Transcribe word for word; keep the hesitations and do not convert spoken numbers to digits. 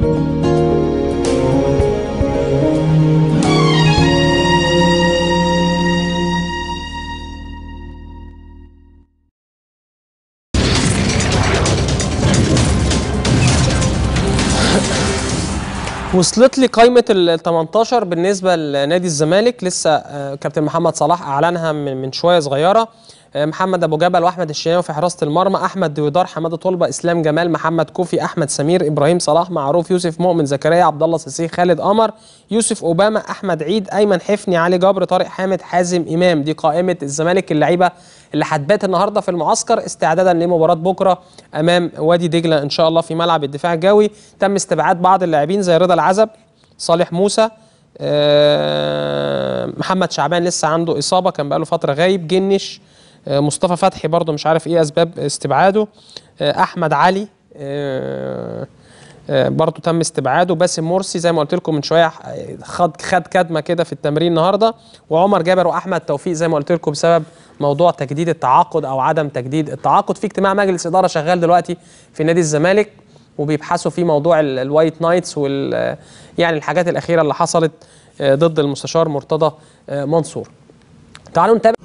وصلت لي قائمة ال تمنتاشر بالنسبة لنادي الزمالك، لسه كابتن محمد صلاح أعلنها من شوية صغيرة. محمد أبو جبل وأحمد الشناوي في حراسة المرمى، أحمد دويدار، حمادة طلبة، إسلام جمال، محمد كوفي، أحمد سمير، إبراهيم صلاح، معروف، يوسف مؤمن، زكريا، عبد الله سيسي، خالد قمر، يوسف أوباما، أحمد عيد، أيمن حفني، علي جبر، طارق حامد، حازم إمام. دي قائمة الزمالك اللعيبة اللي هتبات النهارده في المعسكر استعدادا لمباراة بكرة أمام وادي دجلة إن شاء الله في ملعب الدفاع الجوي. تم استبعاد بعض اللاعبين زي رضا العزب، صالح موسى، محمد شعبان لسه عنده إصابة كان بقاله فترة غايب، جنش، مصطفى فتحي برضه مش عارف ايه اسباب استبعاده، احمد علي برضه تم استبعاده، باسم مرسي زي ما قلت لكم من شويه خد خد كدمه كده في التمرين النهارده، وعمر جابر واحمد توفيق زي ما قلت لكم بسبب موضوع تجديد التعاقد او عدم تجديد التعاقد. في اجتماع مجلس اداره شغال دلوقتي في نادي الزمالك وبيبحثوا في موضوع الوايت نايتس وال يعني الحاجات الاخيره اللي حصلت ضد المستشار مرتضى منصور. تعالوا نتابع